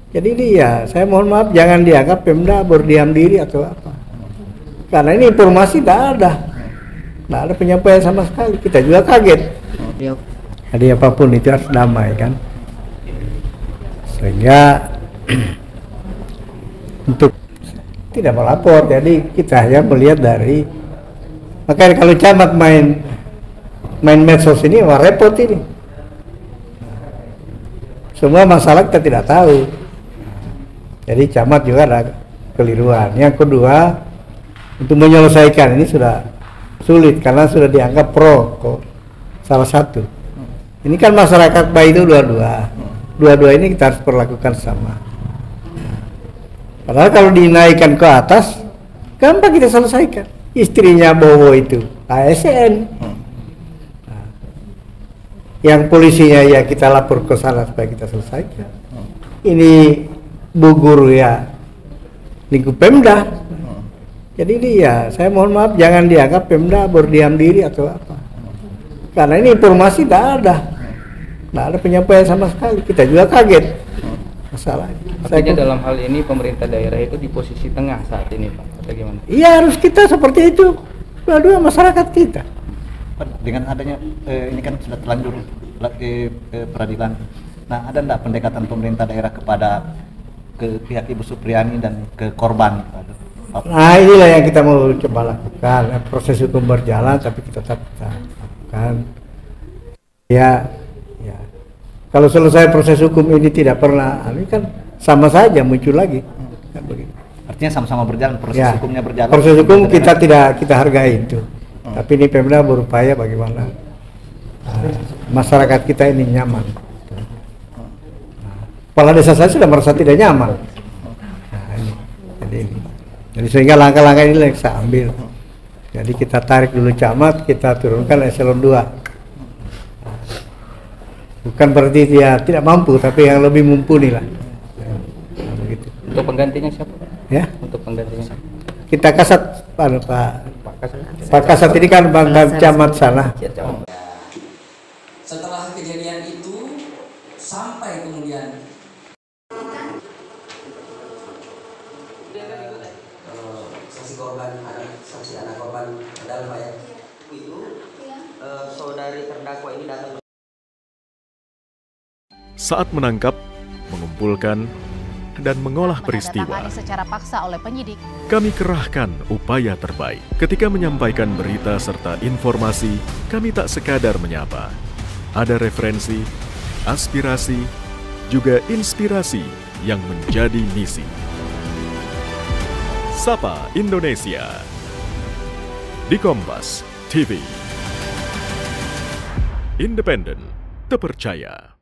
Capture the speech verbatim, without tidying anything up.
Jadi dia, saya mohon maaf jangan dianggap Pemda berdiam diri atau apa. Karena ini informasi tidak ada, tidak ada penyampaian sama sekali. Kita juga kaget. Jadi apapun itu harus damai kan. Sehingga untuk tidak melapor, jadi kita hanya melihat dari. Makanya kalau camat main main medsos ini, wah repot ini. Semua masalah kita tidak tahu. Jadi camat juga ada keliruan. Yang kedua, untuk menyelesaikan ini sudah sulit karena sudah dianggap pro kok salah satu. Ini kan masyarakat baik itu dua-dua. Dua-dua ini kita harus perlakukan sama. Padahal kalau dinaikkan ke atas, gampang kita selesaikan. Istrinya Bowo itu A S N. Nah, yang polisinya ya kita lapor ke sana supaya kita selesaikan. Ini Bu Guru ya lingkup Pemda. Jadi dia, saya mohon maaf jangan dianggap Pemda berdiam diri atau apa. Karena ini informasi tidak ada, tidak ada penyampaian sama sekali. Kita juga kaget masalahnya. Artinya saya, dalam hal ini pemerintah daerah itu di posisi tengah saat ini, Pak, atau gimana? Iya harus kita seperti itu, dua-dua masyarakat kita. Dengan adanya eh, ini kan sudah terlanjur eh, eh, peradilan. Nah, ada enggak pendekatan pemerintah daerah kepada ke pihak Ibu Supriyani dan ke korban? Nah inilah yang kita mau coba lakukan. Proses hukum berjalan tapi kita tetap kita lakukan. Ya, ya. Kalau selesai proses hukum ini tidak pernah, ini kan sama saja muncul lagi. Kan begitu. Artinya sama-sama berjalan, proses ya, hukumnya berjalan. Proses hukum kita tidak kita hargai itu. Hmm. Tapi ini Pemda berupaya bagaimana uh, masyarakat kita ini nyaman. Kepala desa saya sudah merasa tidak nyaman. Nah, ini. Jadi, ini. Jadi sehingga langkah-langkah ini yang saya ambil. Jadi kita tarik dulu camat, kita turunkan eselon dua. Bukan berarti dia tidak mampu, tapi yang lebih mumpuni lah. Nah, begitu. Untuk penggantinya siapa? Ya? Untuk penggantinya siapa? Kita kasat Pak Pak Pak Kasat ini kan bangga camat sana. Setelah kejadian itu sampai kemudian saksi korban, anak saksi anak korban adalah Pak ya. Itu uh, saudari terdakwa ini datang. Saat menangkap, mengumpulkan, dan mengolah peristiwa, secara paksa oleh penyidik, kami kerahkan upaya terbaik. Ketika menyampaikan berita serta informasi, kami tak sekadar menyapa. Ada referensi, aspirasi, juga inspirasi yang menjadi misi. Sapa Indonesia di Kompas T V. Independen, terpercaya.